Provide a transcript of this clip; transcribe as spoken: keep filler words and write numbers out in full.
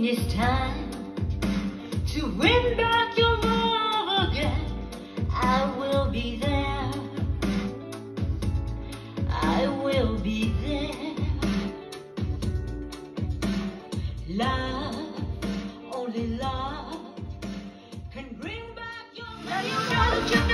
when it's time to win back your love again, I will be there. I will be there. Love, only love can bring back your love. Now you know that you